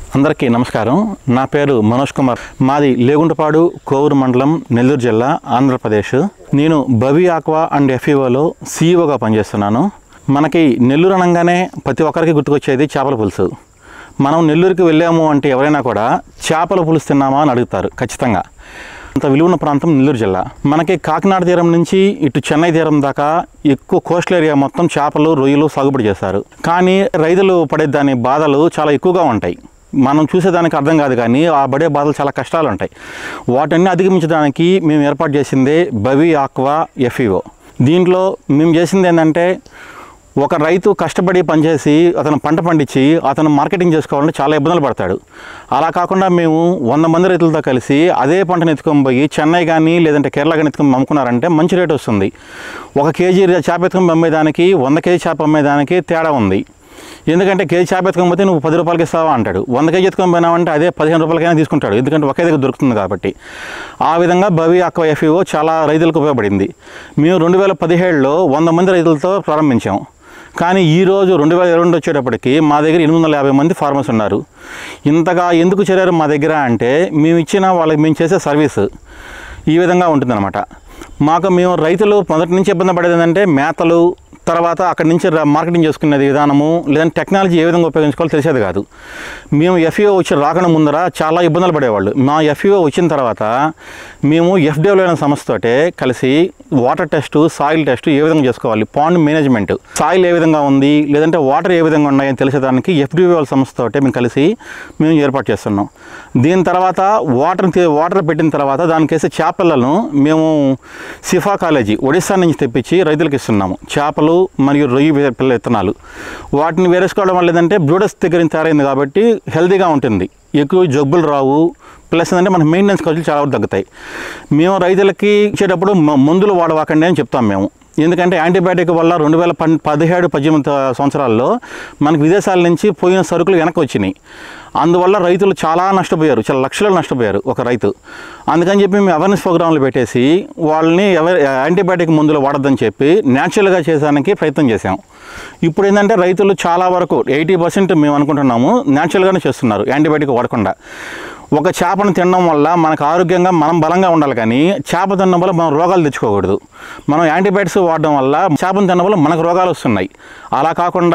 అందరికీ నమస్కారం. నా పేరు మనోజ్ కుమార్. మాది లేగుంటపాడు, కోవూరు మండలం, నెల్లూరు జిల్లా, ఆంధ్రప్రదేశ్. నేను భవి ఆక్వా అండ్ ఎఫ్ఈఓలో సీఈఓగా పనిచేస్తున్నాను. మనకి నెల్లూరు అనగానే ప్రతి ఒక్కరికి గుర్తుకొచ్చేది చేపల పులుసు. మనం నెల్లూరుకి వెళ్ళాము అంటే ఎవరైనా కూడా చేపల పులుసు తిన్నామా అని అడుగుతారు ఖచ్చితంగా. అంత విలువన్న ప్రాంతం నెల్లూరు జిల్లా. మనకి కాకినాడ తీరం నుంచి ఇటు చెన్నై తీరం దాకా ఎక్కువ కోస్టల్ ఏరియా మొత్తం చేపలు, రొయ్యలు సాగుబడి చేస్తారు. కానీ రైతులు పడే దాని బాధలు చాలా ఎక్కువగా ఉంటాయి. మనం చూసేదానికి అర్థం కాదు, కానీ ఆ పడే బాధలు చాలా కష్టాలు ఉంటాయి. వాటన్ని అధిగమించడానికి మేము ఏర్పాటు చేసిందే భవి ఆక్వా ఎఫ్ఈఓ. దీంట్లో మేము చేసింది ఏంటంటే, ఒక రైతు కష్టపడి పనిచేసి అతను పంట పండించి అతను మార్కెటింగ్ చేసుకోవాలంటే చాలా ఇబ్బందులు పడతాడు. అలా కాకుండా మేము 100 మంది రైతులతో కలిసి అదే పంటను ఎత్తుకొని పోయి చెన్నై కానీ లేదంటే కేరళ కానీ ఎత్తుకొని అమ్ముకున్నారంటే మంచి రేటు వస్తుంది. 1 కేజీ చేప ఎత్తుకొని అమ్మేదానికి 100 కేజీ చేప అమ్మేదానికి తేడా ఉంది. ఎందుకంటే కేజీ చేప ఎత్తుకొని పోతే నువ్వు 10 రూపాయలకి ఇస్తావా అంటాడు. 100 కేజీ ఎత్తుకొని పోయినావంటే అదే 15 రూపాయలకైనా తీసుకుంటాడు, ఎందుకంటే ఒకే దగ్గర దొరుకుతుంది కాబట్టి. ఆ విధంగా భవి ఆక్వా ఎఫ్ఈఓ చాలా రైతులకు ఉపయోగపడింది. మేము 2017లో 100 మంది రైతులతో ప్రారంభించాం. కానీ ఈరోజు 2022 వచ్చేటప్పటికి మా దగ్గర 850 మంది ఫార్మర్స్ ఉన్నారు. ఇంతగా ఎందుకు చేరారు మా దగ్గర అంటే, మేము చేసే సర్వీస్ ఈ విధంగా ఉంటుందన్నమాట. మేము రైతులు మొదటి నుంచి ఇబ్బంది పడేది ఏంటంటే మేతలు, తర్వాత అక్కడి నుంచి మార్కెటింగ్ చేసుకునేది విధానము, లేదంటే టెక్నాలజీ ఏ విధంగా ఉపయోగించుకోవాలో తెలిసేది కాదు. మేము ఎఫ్ఈఓ రాకుండా ముందర చాలా ఇబ్బందులు పడేవాళ్ళు. మా ఎఫ్ఈఓ వచ్చిన తర్వాత మేము ఎఫ్డబ్ల్యూ అనే సంస్థతోటే కలిసి వాటర్ టెస్ట్, సాయిల్ టెస్ట్ ఏ విధంగా చేసుకోవాలి, పాండ్ మేనేజ్మెంట్, సాయిల్ ఏ విధంగా ఉంది, లేదంటే వాటర్ ఏ విధంగా ఉన్నాయని తెలిసేదానికి ఎఫ్డబ్ల్యూ సంస్థతోటే మేము ఏర్పాటు చేస్తున్నాం. దీని తర్వాత వాటర్ పెట్టిన తర్వాత దానికేసే చేపలను మేము సిఫా కాలేజీ ఒడిస్సా నుంచి తెప్పించి రైతులకు ఇస్తున్నాము. చేపలు మరియు రొయ్యి పిల్ల విత్తనాలు వాటిని వేరేసుకోవడం వల్ల ఏంటంటే బ్రూడర్స్ దగ్గర తయారైంది కాబట్టి హెల్తీగా ఉంటుంది, ఎక్కువ జబ్బులు రావు. ప్లస్ ఏంటంటే మన మెయింటెనెన్స్ ఖర్చులు చాలా వరకు తగ్గుతాయి. మేము రైతులకి ఇచ్చేటప్పుడు మందులు వాడవాకండి అని చెప్తాం మేము. ఎందుకంటే యాంటీబయాటిక్ వల్ల 2017-18 సంవత్సరాల్లో మనకు విదేశాల నుంచి పోయిన సరుకులు వెనక్కి వచ్చినాయి. అందువల్ల రైతులు చాలా నష్టపోయారు, చాలా లక్షలు నష్టపోయారు ఒక రైతు. అందుకని చెప్పి మేము అవేర్నెస్ ప్రోగ్రాంలు పెట్టేసి వాళ్ళని యాంటీబయాటిక్ మందులు వాడద్దని చెప్పి న్యాచురల్గా చేసేదానికి ప్రయత్నం చేసాం. ఇప్పుడు ఏంటంటే రైతులు చాలా వరకు 80% మేము అనుకుంటున్నాము న్యాచురల్గానే చేస్తున్నారు, యాంటీబయాటిక్ వాడకుండా. ఒక చేపను తినడం వల్ల మనకు ఆరోగ్యంగా మనం బలంగా ఉండాలి, కానీ చేప తినడం వల్ల మనం రోగాలు తెచ్చుకోకూడదు. మనం యాంటీబయాటిక్స్ వాడడం వల్ల చేపను తినడం వల్ల మనకు రోగాలు వస్తున్నాయి. అలా కాకుండా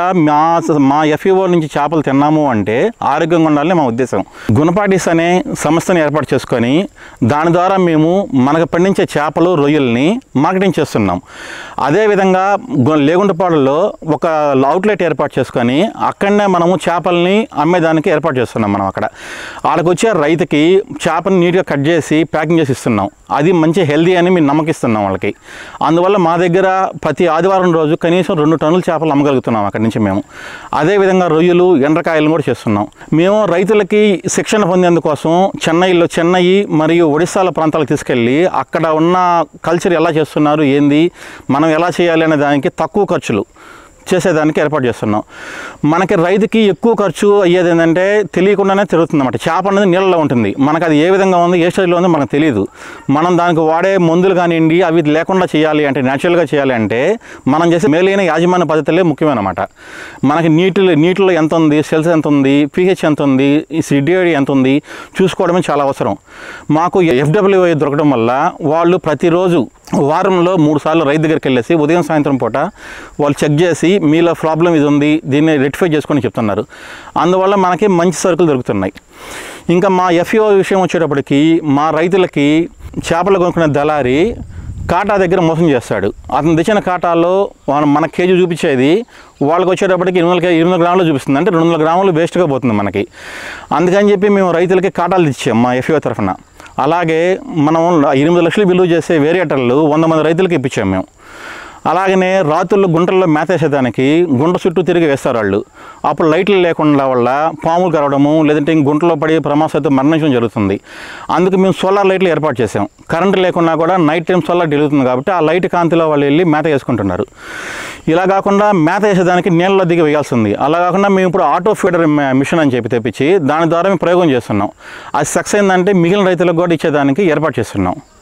మా ఎఫ్ఈఓ నుంచి చేపలు తిన్నాము అంటే ఆరోగ్యంగా ఉండాలని మా ఉద్దేశం. గుణపాటిస్ అనే సంస్థని ఏర్పాటు చేసుకొని దాని ద్వారా మేము మనకు పండించే చేపలు, రొయ్యల్ని మార్కెటింగ్ చేస్తున్నాం. అదేవిధంగా లేగుంటపాడులో ఒక అవుట్లెట్ ఏర్పాటు చేసుకొని అక్కడనే మనము చేపల్ని అమ్మేదానికి ఏర్పాటు చేస్తున్నాం. మనం ఆడకు వచ్చే రైతుకి చేపని నీట్గా కట్ చేసి ప్యాకింగ్ చేసి ఇస్తున్నాం. అది మంచి హెల్దీ అని మేము నమ్మకిస్తున్నాం వాళ్ళకి. అందువల్ల మా దగ్గర ప్రతి ఆదివారం రోజు కనీసం 2 టన్నుల చేపలు అమ్మగలుగుతున్నాం అక్కడి నుంచి మేము. అదేవిధంగా రొయ్యలు, ఎండ్రకాయలు కూడా చేస్తున్నాం. మేము రైతులకి శిక్షణ పొందేందుకోసం చెన్నై మరియు ఒడిస్సాల ప్రాంతాలకు తీసుకెళ్ళి అక్కడ ఉన్న కల్చర్ ఎలా చేస్తున్నారు, ఏంది, మనం ఎలా చేయాలి అనే దానికి తక్కువ ఖర్చులు చేసేదానికి ఏర్పాటు చేస్తున్నాం. మనకి రైతుకి ఎక్కువ ఖర్చు అయ్యేది ఏంటంటే తెలియకుండానే తిరుగుతుంది అన్నమాట. చేప అనేది నీళ్ళలో ఉంటుంది, మనకు అది ఏ విధంగా ఉంది, ఏ స్టైల్లో ఉందో మనకు తెలియదు. మనం దానికి వాడే మందులు కానివ్వండి అవి లేకుండా చేయాలి అంటే, న్యాచురల్గా చేయాలి అంటే మనం చేసే మేలైన యాజమాన్య పద్ధతులే ముఖ్యమైనమాట. మనకి నీటిలో ఎంత ఉంది, సెల్స్ ఎంత ఉంది, pH ఎంత ఉంది, CDD ఎంత ఉంది చూసుకోవడమే చాలా అవసరం. మాకు ఎఫ్డబ్ల్యూఐ దొరకడం వల్ల వాళ్ళు ప్రతిరోజు వారంలో 3 సార్లు రైతు దగ్గరికి వెళ్ళేసి ఉదయం సాయంత్రం పూట వాళ్ళు చెక్ చేసి మీలో ప్రాబ్లం ఇది ఉంది, దీన్ని రెక్టిఫై చేసుకొని చెప్తున్నారు. అందువల్ల మనకి మంచి సరుకులు దొరుకుతున్నాయి. ఇంకా మా ఎఫ్ఈఓ విషయం వచ్చేటప్పటికి మా రైతులకి చేపలు కొనుక్కునే దళారి కాటా దగ్గర మోసం చేస్తాడు. అతను తెచ్చిన కాటాలో మన కేజీ చూపించేది వాళ్ళకి వచ్చేటప్పటికి 200 గ్రాములు చూపిస్తుంది, అంటే 200 గ్రాములు వేస్ట్గా పోతుంది మనకి. అందుకని చెప్పి మేము రైతులకి కాటాలు ఇచ్చాం మా ఎఫ్ఈఓ తరఫున. అలాగే మనం 8 లక్షలు విలువ చేసే వేరియేటర్లు 100 మంది రైతులకి ఇప్పించాము మేము. అలాగనే రాత్రుల్లో గుంటల్లో మేతేసేదానికి గుంట చుట్టూ తిరిగి వేస్తారు వాళ్ళు. అప్పుడు లైట్లు లేకుండా వల్ల పాములు కరవడము, లేదంటే గుంటలో పడి ప్రమాదంతో మరణించడం జరుగుతుంది. అందుకు మేము సోలార్ లైట్లు ఏర్పాటు చేసాం. కరెంటు లేకున్నా కూడా నైట్ టైం సోలార్ వెలుగుతుంది కాబట్టి ఆ లైట్ కాంతిలో వాళ్ళు వెళ్ళి మేత వేసుకుంటున్నారు. ఇలా కాకుండా మేత వేసేదానికి నీళ్ళలో దిగి వేయాల్సింది. అలా కాకుండా మేము ఇప్పుడు ఆటో ఫీడర్ మిషన్ అని చెప్పి తెప్పించి దాని ద్వారా మేము ప్రయోగం చేస్తున్నాం. అది సక్సెస్ అయిందంటే మిగిలిన రైతులకు కూడా ఇచ్చేదానికి ఏర్పాటు చేస్తున్నాం.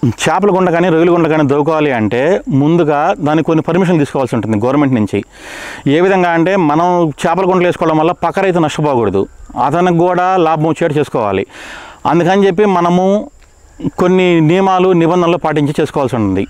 చేపల గుండ కానీ రొయ్యల గుండ కానీ దొరకాలి అంటే ముందుగా దానికి కొన్ని పర్మిషన్ తీసుకోవాల్సి ఉంటుంది గవర్నమెంట్ నుంచి. ఏ విధంగా అంటే మనం చేపల గుండలు వేసుకోవడం వల్ల పక్క రైతు నష్టపోకూడదు, అతనికి కూడా లాభం వచ్చేట్టు చేసుకోవాలి. అందుకని చెప్పి మనము కొన్ని నియమాలు నిబంధనలు పాటించి చేసుకోవాల్సి ఉంటుంది.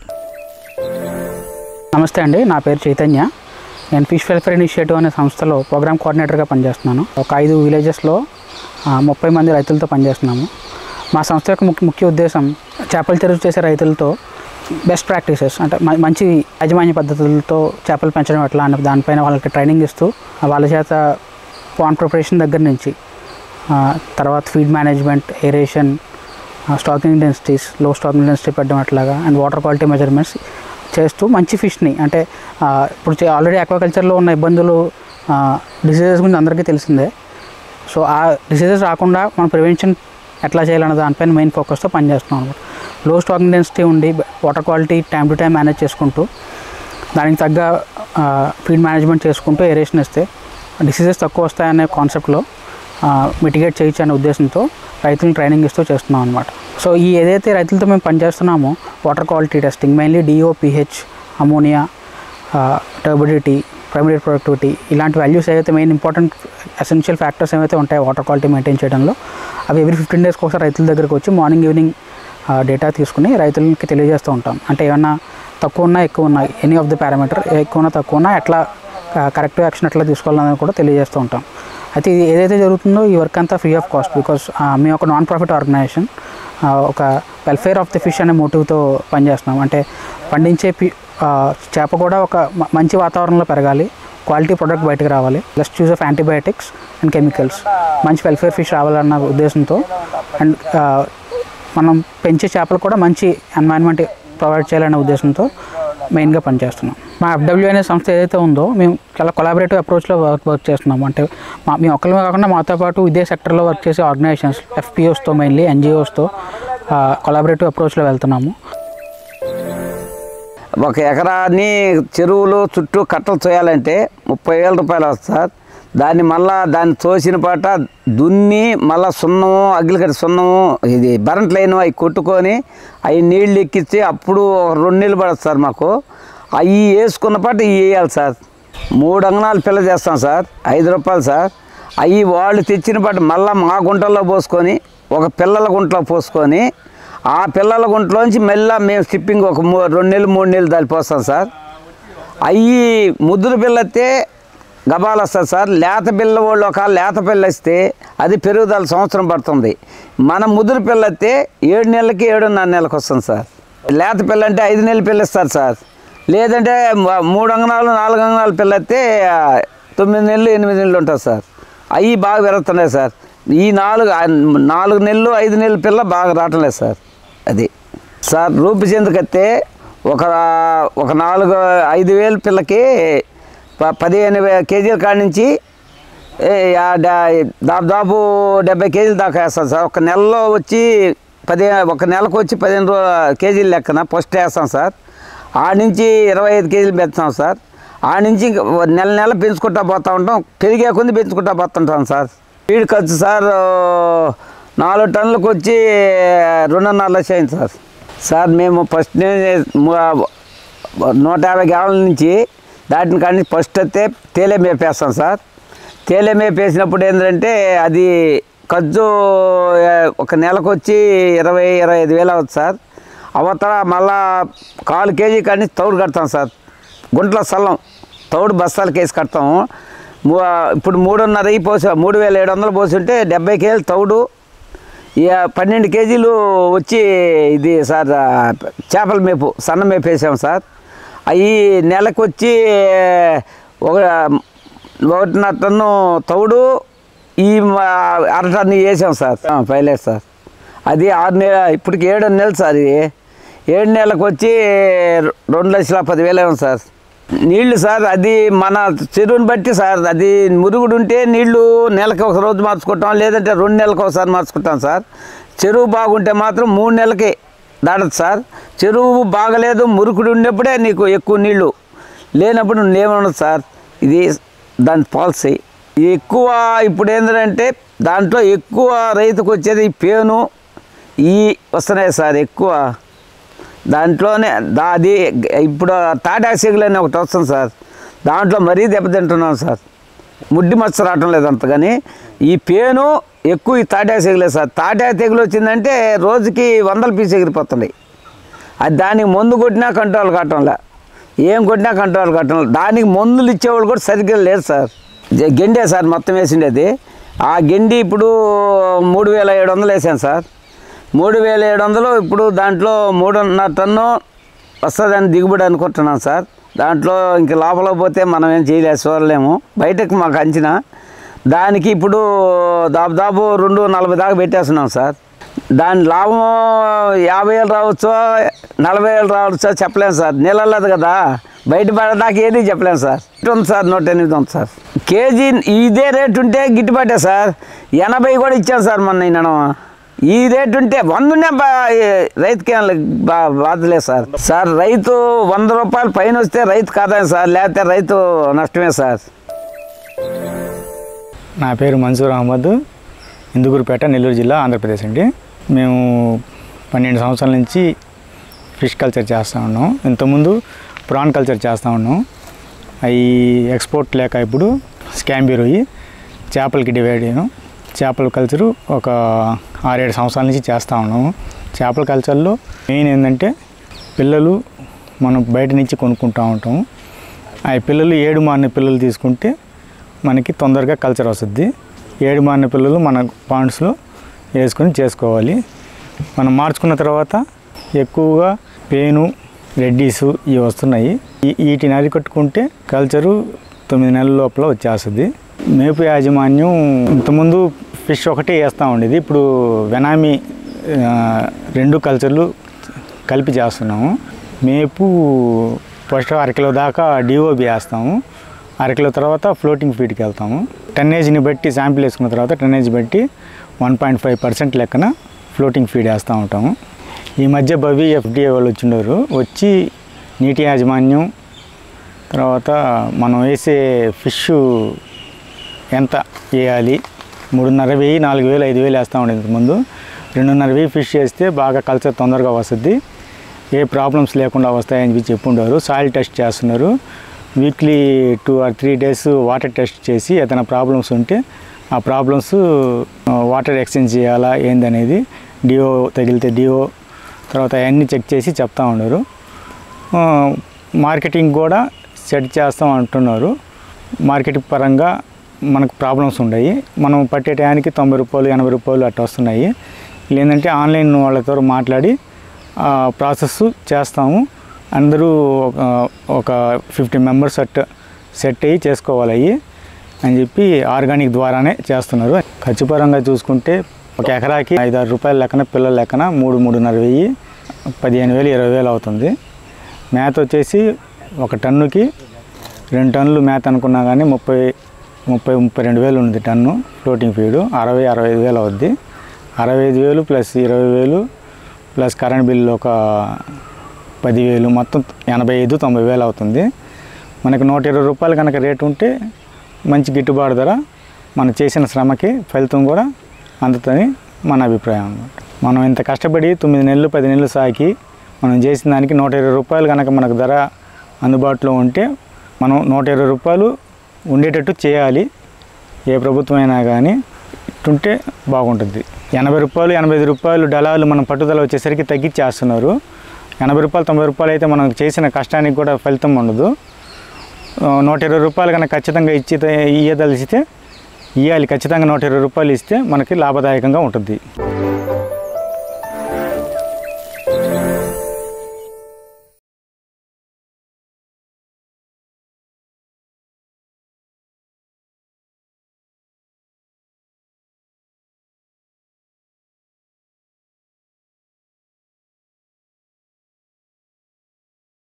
నమస్తే అండి, నా పేరు చైతన్య. నేను ఫిష్ వెల్ఫేర్ ఇనిషియేటివ్ అనే సంస్థలో ప్రోగ్రామ్ కోఆర్డినేటర్గా పనిచేస్తున్నాను. ఒక 5 విలేజెస్లో 30 మంది రైతులతో పనిచేస్తున్నాము. మా సంస్థ యొక్క ముఖ్య ఉద్దేశం చేపల చెరువు చేసే రైతులతో బెస్ట్ ప్రాక్టీసెస్ అంటే మంచి యాజమాన్య పద్ధతులతో చేపలు పెంచడం ఎట్లా అనే దానిపైన వాళ్ళకి ట్రైనింగ్ ఇస్తూ వాళ్ళ చేత పాండ్ ప్రిపరేషన్ దగ్గర నుంచి తర్వాత feed management, aeration, stocking densities, low stocking density పెట్టడం అట్లాగా అండ్ వాటర్ క్వాలిటీ మెజర్మెంట్స్ చేస్తూ మంచి ఫిష్ని అంటే ఇప్పుడు ఆల్రెడీ ఆక్వాకల్చర్లో ఉన్న ఇబ్బందులు, డిసీజెస్ గురించి అందరికీ తెలిసిందే. సో ఆ డిసీజెస్ రాకుండా మనం ప్రివెన్షన్ ఎట్లా చేయాలన్న దానిపైన మెయిన్ ఫోకస్తో పనిచేస్తున్నాం అనమాట. లో స్టాకింగ్ డెన్సిటీ ఉండి water quality time to time manage చేసుకుంటూ దానికి తగ్గ ఫీడ్ మేనేజ్మెంట్ చేసుకుంటూ ఏరేషన్ ఇస్తే డిసీజెస్ తక్కువ వస్తాయనే కాన్సెప్ట్లో మిటిగేట్ చేయొచ్చు అనే ఉద్దేశంతో రైతులను ట్రైనింగ్ ఇస్తూ చేస్తున్నాం అనమాట. సో ఈ ఏదైతే రైతులతో మేము పనిచేస్తున్నామో water quality testing mainly DO, pH, ammonia, turbidity, primary productivity ఇలాంటి వాల్యూస్ ఏవైతే మెయిన్ ఇంపార్టెంట్ ఎసెన్షియల్ ఫ్యాక్టర్స్ ఏవైతే ఉంటాయో వాటర్ క్వాలిటీ మెయింటైన్ చేయడంలో అవి ఎవ్రీ 15 డేస్కి ఒకసారి రైతుల దగ్గరికి వచ్చి మార్నింగ్ ఈవినింగ్ డేటా తీసుకుని రైతులకి తెలియజేస్తూ ఉంటాం. అంటే ఏమన్నా తక్కువ ఉన్నా ఎక్కువ ఉన్నా ఎనీ ఆఫ్ ది పారామీటర్ ఎక్కువ ఉన్నా తక్కువ ఉన్నా ఎట్లా కరెక్టివ్ యాక్షన్ ఎట్లా తీసుకోవాలని కూడా తెలియజేస్తూ ఉంటాం. అయితే ఇది ఏదైతే జరుగుతుందో ఈ వర్క్ అంతా ఫ్రీ ఆఫ్ కాస్ట్. బికాస్ మేము ఒక నాన్ ప్రాఫిట్ ఆర్గనైజేషన్, ఒక వెల్ఫేర్ ఆఫ్ ది ఫిష్ అనే మోటివ్తో పనిచేస్తున్నాం. అంటే పండించే చేప కూడా ఒక మంచి వాతావరణంలో పెరగాలి, క్వాలిటీ ప్రోడక్ట్ బయటకు రావాలి, less use of antibiotics and chemicals, మంచి వెల్ఫేర్ ఫిష్ రావాలన్న ఉద్దేశంతో అండ్ మనం పెంచే చేపలు కూడా మంచి ఎన్వైరన్మెంట్ ప్రొవైడ్ చేయాలనే ఉద్దేశంతో మెయిన్గా పనిచేస్తున్నాం. మా FW అనే సంస్థ ఏదైతే ఉందో మేము చాలా కొలాబరేటివ్ అప్రోచ్లో వర్క్ చేస్తున్నాము. అంటే మేము ఒక్కరిమే కాకుండా మాతో పాటు ఇదే సెక్టర్లో వర్క్ చేసే ఆర్గనైజేషన్స్, FPOస్తో మెయిన్లీ NGOస్తో కొలాబరేటివ్ అప్రోచ్లో వెళ్తున్నాము. ఒక ఎకరాన్ని చెరువులు చుట్టూ కట్టలు చేయాలంటే 30,000 రూపాయలు వస్తుంది సార్. దాన్ని తోసిన పాట దున్ని మళ్ళీ సున్నము, అగ్గిలికట్టి సున్నము, ఇది బరంట్ లైన్ అవి కొట్టుకొని అవి నీళ్ళు ఎక్కించి అప్పుడు 2 నెలలు పడుతుంది సార్. మాకు అవి వేసుకున్న పాట ఇవి వేయాలి సార్. 3 అంగనాలు పిల్ల చేస్తాం సార్, 5 రూపాయలు సార్. అవి వాళ్ళు తెచ్చిన పాట మళ్ళీ మా గుంటల్లో పోసుకొని ఒక పిల్లల గుంటలో పోసుకొని ఆ పిల్లల గుంటలోంచి మెల్ల మేము స్టిప్పింగ్ ఒక 2 నెలలు 3 నెలలు దాన్ని పోస్తాం సార్. అవి ముద్దుల పిల్లతే గబాలు వస్తుంది సార్. లేత పిల్ల వాళ్ళు ఒక లేత పిల్ల ఇస్తే అది పెరుగుదల సంవత్సరం పడుతుంది. మన ముద్దుల పిల్ల అయితే 7 నెలలకి 7.5 నెలలకు వస్తుంది సార్. లేత పిల్ల అంటే 5 నెలల పిల్ల ఇస్తారు సార్. లేదంటే 3 అంగనాలు 4 అంగనాలు పిల్ల అయితే 9 నెలలు 8 నెలలు ఉంటుంది సార్. అవి బాగా పెరుగుతున్నాయి సార్. ఈ 4 నెలలు 5 నెలల పిల్ల బాగా రావట్లేదు సార్. అది సార్ రూపచంద్రకైతే ఒక 4-5 వేల పిల్లకి 15 కేజీల కాడి నుంచి దాదాపు 70 కేజీలు దాకా వేస్తాం సార్. ఒక నెలలో వచ్చి ఒక నెలకు వచ్చి 15 కేజీలు లెక్కన ఫస్ట్ వేస్తాం సార్. ఆడ నుంచి 25 కేజీలు పెంచుతాం సార్. ఆడ నుంచి నెల పెంచుకుంటా పోతూ ఉంటాం. పెరిగే కొద్ది పెంచుకుంటా పోతుంటాం సార్. ఫీడ్ ఖర్చు సార్ 4 టన్నులకు వచ్చి 2.5 లక్షలు అయింది సార్. సార్ మేము ఫస్ట్ 150 గ్రాముల నుంచి దాటిని కానీ ఫస్ట్ అయితే తేలే మేపేస్తాం సార్. తేలే మేపేసినప్పుడు ఏంటంటే అది ఖర్చు ఒక నెలకు వచ్చి 20-25 వేలు అవుతుంది సార్. అవతల మళ్ళా 1/4 కేజీ కానీ తౌడు కడతాం సార్. గుంటల సల్లం తౌడు బస్తాలకి వేసి కడతాము. ఇప్పుడు 3.5 పోసి 3,700 పోసి ఉంటే 70 కేజీలు తౌడు, 12 కేజీలు వచ్చి ఇది సార్ చేపల మేపు సన్న మేపు వేసాం సార్. అవి నెలకు వచ్చి 1.5 టన్ను తౌడు, ఈ 1/2 టన్ను వేసాం సార్. పైలట్ సార్ అది 6 నెలలు, ఇప్పటికి 7 నెలలు సార్. ఇది 7 నెలలకు వచ్చి 2,10,000 అయింది సార్. నీళ్లు సార్ అది మన చెరువుని బట్టి సార్. అది మురుగుడు ఉంటే నీళ్లు నెలకు ఒక రోజు మార్చుకుంటాం, లేదంటే 2 నెలలకు ఒకసారి మార్చుకుంటాం సార్. చెరువు బాగుంటే మాత్రం 3 నెలలకి దాడదు సార్. చెరువు బాగలేదు మురుగుడు ఉన్నప్పుడే నీకు ఎక్కువ నీళ్లు, లేనప్పుడు ఏమన్నది సార్. ఇది దాని పాలసీ. ఎక్కువ ఇప్పుడు ఏంటంటే దాంట్లో ఎక్కువ రైతుకు వచ్చేది పేను ఈ వస్తున్నాయి సార్. ఎక్కువ దాంట్లోనే అది ఇప్పుడు తాటాసిగులు అని ఒకటి వస్తుంది సార్, దాంట్లో మరీ దెబ్బతింటున్నాం సార్. ముడ్డి మచ్చ రావటం లేదు అంత, కానీ ఈ పేను ఎక్కువ ఈ తాటా తెగులే సార్. తాటా తెగులు వచ్చిందంటే రోజుకి 100 పీసులు ఎగిరిపోతున్నాయి. అది దానికి మందు కొట్టినా కంట్రోల్ కావటంలే, ఏం కొట్టినా కంట్రోల్ కావటంలే. దానికి మందులు ఇచ్చేవాళ్ళు కూడా సరిగ్గా లేదు సార్. గెండే సార్ మొత్తం వేసిండేది. ఆ గెండి ఇప్పుడు 3700 వేసాను సార్. 3700 ఇప్పుడు దాంట్లో 3.5 టన్ను వస్తుందని దిగుబడి అనుకుంటున్నాం సార్. దాంట్లో ఇంక లోపల పోతే మనం ఏం చేయలేము, చూడలేము. బయటకు మాకు అంచనా దానికి ఇప్పుడు దాదాపు 240 దాకా పెట్టేస్తున్నాం సార్. దాని లాభం 50,000 రావచ్చో 40,000 రావచ్చో చెప్పలేము సార్. నీళ్ళలేదు కదా, బయట పడదాకా ఏది చెప్పలేము సార్. ఉంది సార్ 108 ఉంది సార్ కేజీ. ఇదే రేటు ఉంటే గిట్టుబాటే సార్. 80 కూడా ఇచ్చాను సార్ మొన్న. నేను ఈ రేటు ఉంటే 100 రైతుకి బాధలేదు సార్. సార్ రైతు 100 రూపాయలు పైన వస్తే రైతు కాదా సార్, లేకపోతే రైతు నష్టమే సార్. నా పేరు మన్సూర్ అహ్మద్, ఇందుకూరుపేట, నెల్లూరు జిల్లా, ఆంధ్రప్రదేశ్ అండి. మేము 12 సంవత్సరాల నుంచి ఫిష్ కల్చర్ చేస్తూ ఉన్నాం. ఇంతకుముందు ప్రాన్ కల్చర్ చేస్తూ ఉన్నాం. అవి ఎక్స్పోర్ట్ లేక ఇప్పుడు స్కాంబీ రొయ్యి చేపలకి డివైడ్ అయ్యాను. చేపల కల్చరు ఒక 6-7 సంవత్సరాల నుంచి చేస్తూ ఉన్నాము. చేపల కల్చర్లో మెయిన్ ఏంటంటే పిల్లలు మనం బయట నుంచి కొనుక్కుంటూ ఉంటాము. ఆ పిల్లలు 7 మారిన పిల్లలు తీసుకుంటే మనకి తొందరగా కల్చర్ వస్తుంది. 7 మారిన పిల్లలు మన పాండ్స్లో వేసుకొని చేసుకోవాలి. మనం మార్చుకున్న తర్వాత ఎక్కువగా పేను, రెడ్డీసు ఇవి వస్తున్నాయి. వీటిని అరికట్టుకుంటే కల్చరు 9 నెలల లోపల వచ్చేస్తుంది. మేపు యాజమాన్యం ఇంతకుముందు ఫిష్ ఒకటే వేస్తూ ఉండేది, ఇప్పుడు వెనామీ 2 కల్చర్లు కలిపి చేస్తున్నాము. మేపు ఫస్ట్ 1/2 కిలో దాకా డిఓబి వేస్తాము. 1/2 కిలో తర్వాత ఫ్లోటింగ్ ఫీడ్కి వెళ్తాము. టన్నేజ్ని బట్టి శాంపిల్ వేసుకున్న తర్వాత టన్నేజ్ బట్టి 1.5% లెక్కన ఫ్లోటింగ్ ఫీడ్ వేస్తూ ఉంటాము. ఈ మధ్య బవి FDA వాళ్ళు వచ్చిండారు. వచ్చి నీటి యాజమాన్యం తర్వాత మనం వేసే ఫిష్ ఎంత వేయాలి, 3,500, 4,000, 5,000 వేస్తూ ఉండేది. ఇంతకుముందు 2,500 ఫిష్ వేస్తే బాగా కల్చర్ తొందరగా వస్తుంది, ఏ ప్రాబ్లమ్స్ లేకుండా వస్తాయని చెప్పుండారు. సాయిల్ టెస్ట్ చేస్తున్నారు. Weekly 2 or 3 days water test చేసి ఏదైనా ప్రాబ్లమ్స్ ఉంటే ఆ ప్రాబ్లమ్స్ వాటర్ ఎక్స్చేంజ్ చేయాలా ఏందనేది డిఓ తగిలితే డిఓ తర్వాత అవన్నీ చెక్ చేసి చెప్తా ఉన్నారు. మార్కెటింగ్ కూడా సెట్ చేస్తాం అంటున్నారు. మార్కెటింగ్ పరంగా మనకు ప్రాబ్లమ్స్ ఉన్నాయి. మనం పట్టే టయానికి 90 రూపాయలు 80 రూపాయలు అట్లా వస్తున్నాయి. లేదంటే ఆన్లైన్ వాళ్ళతో మాట్లాడి ప్రాసెస్ చేస్తాము. అందరూ ఒక 50 మెంబర్స్ సెట్ అయ్యి చేసుకోవాలి అని చెప్పి ఆర్గానిక్ ద్వారానే చేస్తున్నారు. ఖర్చు పరంగా చూసుకుంటే ఒక ఎకరాకి 5-6 రూపాయల లెక్కన పిల్లల లెక్కన 3,000-3,500 15,000 20,000 అవుతుంది. మేత వచ్చేసి 1 టన్నుకి 2 టన్నులు మేత అనుకున్నా కానీ 30,000-32,000 ఉంది టన్ను. ఫ్లోటింగ్ ఫీడు 60,000-65,000 అవుద్ది. 65,000 ప్లస్ 20,000 ప్లస్ కరెంట్ బిల్లు ఒక 10,000 మొత్తం 85,000-90,000 అవుతుంది. మనకి 120 రూపాయలు కనుక రేటు ఉంటే మంచి గిట్టుబాటు ధర, మనం చేసిన శ్రమకి ఫలితం కూడా అందుతుంది మన అభిప్రాయం అన్నమాట. మనం ఇంత కష్టపడి 9 నెలలు 10 నెలలు సాకి మనం చేసిన దానికి 120 రూపాయలు కనుక మనకు ధర అందుబాటులో ఉంటే మనం 120 రూపాయలు ఉండేటట్టు చేయాలి. ఏ ప్రభుత్వం అయినా కానీ ఉంటే బాగుంటుంది. 80 రూపాయలు 85 రూపాయలు డలాలు మనం పట్టుదల వచ్చేసరికి తగ్గించేస్తున్నారు. 80 రూపాయలు 90 రూపాయలు అయితే మనం చేసిన కష్టానికి కూడా ఫలితం ఉండదు. 120 రూపాయలు కనుక ఖచ్చితంగా ఇయ్యదలిస్తే ఇవ్వాలి. ఖచ్చితంగా 120 రూపాయలు ఇస్తే మనకి లాభదాయకంగా ఉంటుంది.